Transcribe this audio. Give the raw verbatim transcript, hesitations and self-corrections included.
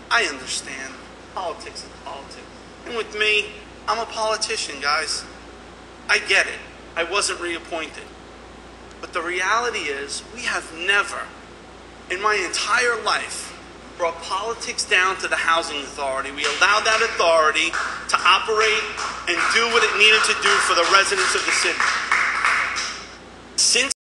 I understand. Politics is politics. And with me, I'm a politician, guys. I get it. I wasn't reappointed. But the reality is, we have never, in my entire life, brought politics down to the Housing Authority. We allowed that authority to operate and do what it needed to do for the residents of the city. Since